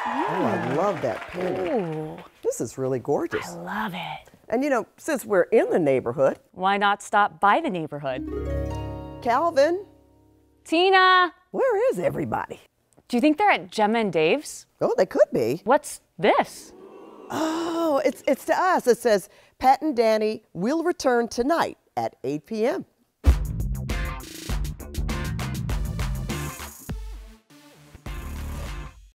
Oh, I love that painting. Ooh. This is really gorgeous. I love it. And you know, since we're in the neighborhood, Why not stop by the neighborhood? Calvin, Tina! where is everybody? Do you think they're at Gemma and Dave's? Oh, they could be. What's this? Oh, it's to us. It says, Pat and Dani will return tonight at 8 p.m.